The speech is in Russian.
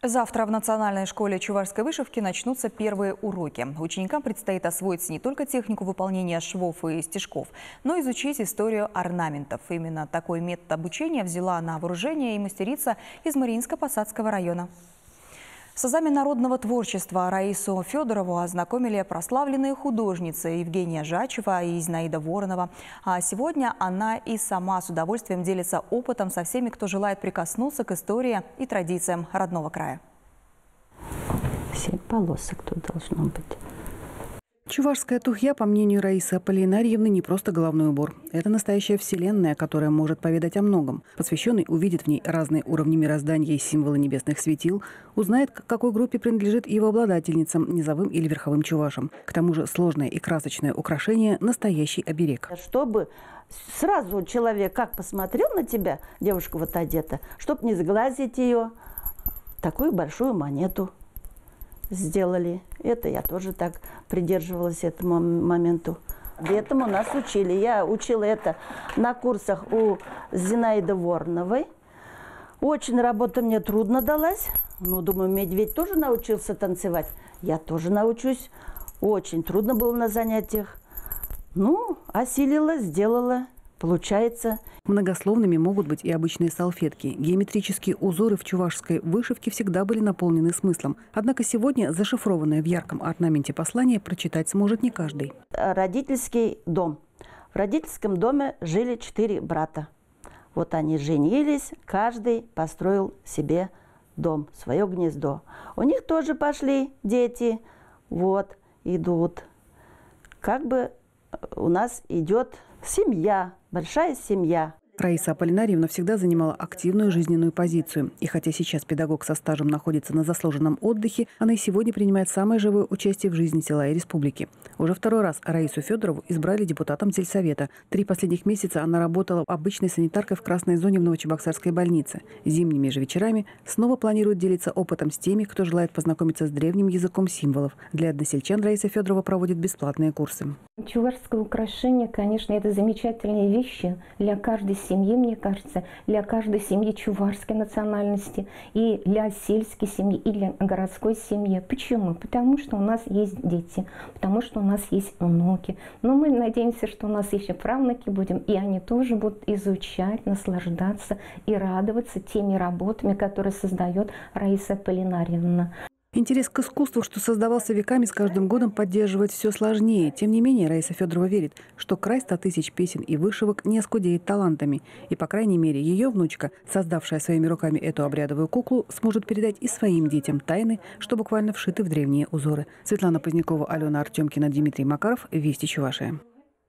Завтра в Национальной школе чувашской вышивки начнутся первые уроки. Ученикам предстоит освоить не только технику выполнения швов и стежков, но и изучить историю орнаментов. Именно такой метод обучения взяла на вооружение и мастерица из Мариинско-Посадского района. С азами народного творчества Раису Федорову ознакомили прославленные художницы Евгения Жачева и Зинаида Воронова. А сегодня она и сама с удовольствием делится опытом со всеми, кто желает прикоснуться к истории и традициям родного края. 7 полосок тут должно быть. Чувашская тухья, по мнению Раисы Аполлинарьевны, не просто головной убор. Это настоящая вселенная, которая может поведать о многом. Посвященный увидит в ней разные уровни мироздания и символы небесных светил, узнает, к какой группе принадлежит его обладательницам, низовым или верховым чувашам. К тому же сложное и красочное украшение – настоящий оберег. Чтобы сразу человек как посмотрел на тебя, девушка вот одета, чтобы не сглазить ее, такую большую монету сделали. Это я тоже так придерживалась этому моменту. Этому нас учили. Я учила это на курсах у Зинаиды Вороновой. Очень работа мне трудно далась. Ну, думаю, медведь тоже научился танцевать. Я тоже научусь. Очень трудно было на занятиях. Ну, осилила, сделала. Получается. Многословными могут быть и обычные салфетки. Геометрические узоры в чувашской вышивке всегда были наполнены смыслом. Однако сегодня зашифрованное в ярком орнаменте послание прочитать сможет не каждый. Родительский дом. В родительском доме жили 4 брата. Вот они женились, каждый построил себе дом, свое гнездо. У них тоже пошли дети. Вот, идут. Как бы у нас идет семья, большая семья. Раиса Аполлинарьевна всегда занимала активную жизненную позицию. И хотя сейчас педагог со стажем находится на заслуженном отдыхе, она и сегодня принимает самое живое участие в жизни села и республики. Уже второй раз Раису Федорову избрали депутатом сельсовета. 3 последних месяца она работала обычной санитаркой в красной зоне в Новочебоксарской больнице. Зимними же вечерами снова планирует делиться опытом с теми, кто желает познакомиться с древним языком символов. Для односельчан Раиса Федорова проводит бесплатные курсы. Чувашское украшение, конечно, это замечательные вещи для каждой семьи, мне кажется, для каждой семьи чувашской национальности, и для сельской семьи, и для городской семьи. Почему? Потому что у нас есть дети, потому что у нас есть внуки. Но мы надеемся, что у нас еще правнуки будем, и они тоже будут изучать, наслаждаться и радоваться теми работами, которые создает Раиса Аполлинарьевна. Интерес к искусству, что создавался веками, с каждым годом поддерживать все сложнее. Тем не менее, Раиса Федорова верит, что край 100 тысяч песен и вышивок не оскудеет талантами. И, по крайней мере, ее внучка, создавшая своими руками эту обрядовую куклу, сможет передать и своим детям тайны, что буквально вшиты в древние узоры. Светлана Позднякова, Алена Артемкина, Дмитрий Макаров. Вести Чувашия.